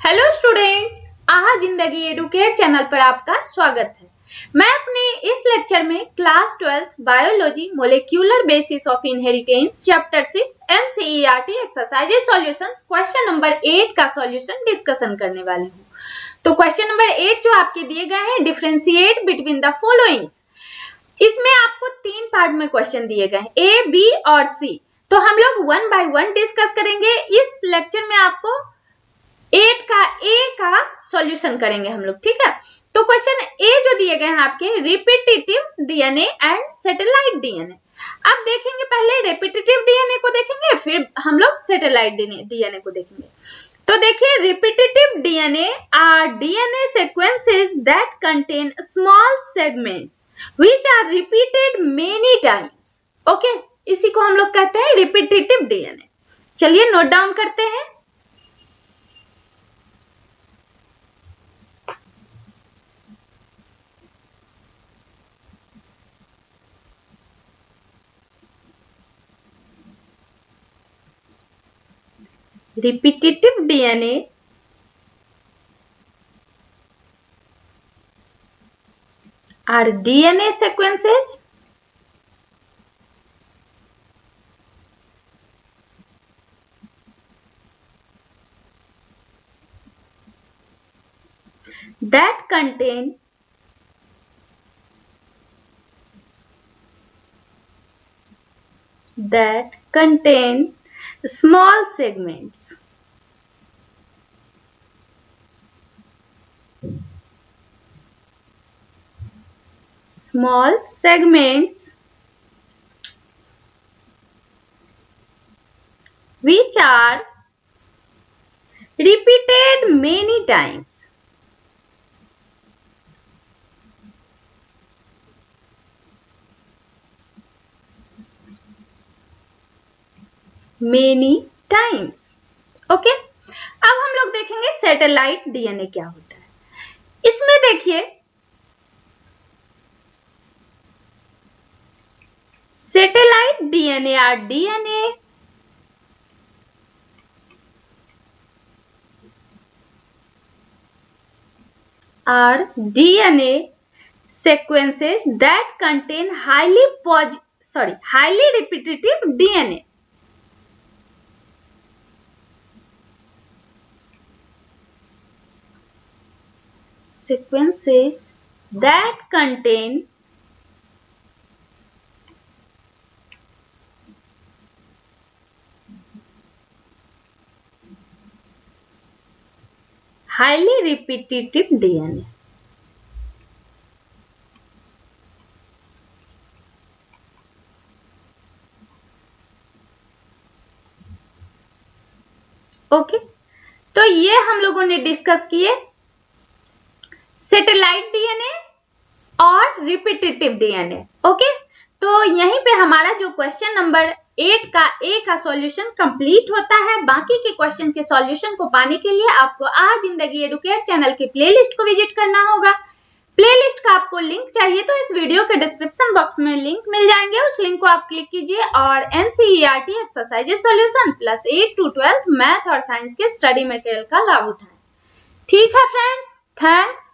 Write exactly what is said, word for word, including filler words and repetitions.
Hello students, आहा Zindagi educate channel पर आपका स्वागत है। मैं अपने इस लेक्चर में class twelfth biology molecular basis of inheritance chapter six NCERT exercises solutions question number eight का सॉल्यूशन डिस्कशन करने वाली हूँ। तो क्वेश्चन नंबर एट जो आपके दिए गए हैं, डिफरेंशिएट बिटवीन द फॉलोइंग्स। इसमें आपको तीन पार्ट में क्वेश्चन दिए गए हैं, ए, बी और सी। तो हम लोग वन बाय वन डिस्कस करेंगे। इस लेक्चर में आपको एट का ए का सॉल्यूशन करेंगे हम लोग, ठीक है। तो क्वेश्चन ए जो दिए गए हैं आपके, repetitive DNA and satellite DNA. अब देखेंगे, पहले रिपीटेटिव डीएनए को देखेंगे, फिर हम लोग सैटेलाइट डीएनए को देखेंगे। तो देखिए, repetitive DNA are DNA sequences that contain small segments which are repeated many times. Okay, इसी को हम लोग कहते हैं रिपीटेटिव डीएनए। चलिए नोट डाउन करते हैं। Repetitive D N A are D N A sequences that contain that contain small segments small segments which are repeated many times many times। Okay, अब हम लोग देखेंगे सैटेलाइट डीएनए क्या होता है। इसमें देखिए, satellite DNA are DNA are DNA sequences that contain highly pos sorry highly repetitive DNA. sequences that contain highly repetitive DNA. Okay, तो ये हम लोगों ने डिस्कस किए सैटेलाइट डीएनए और रिपीटेटिव डीएनए। ओके, तो यहीं पे हमारा जो क्वेश्चन नंबर एट का ए का सॉल्यूशन कंप्लीट होता है। बाकी के क्वेश्चन के सॉल्यूशन को पाने के लिए आपको आहा जिंदगी एडुकेट चैनल के प्लेलिस्ट को विजिट करना होगा। प्लेलिस्ट का आपको लिंक चाहिए तो इस वीडियो के डिस्क्रिप्शन बॉक्स में लिंक मिल जाएंगे, उस लिंक को आप क्लिक कीजिए और NCERT exercises solution plus eight to twelve math और साइंस के स्टडी मटेरियल का लाभ उठाएं। ठीक है फ्रेंड्स, थैंक्स।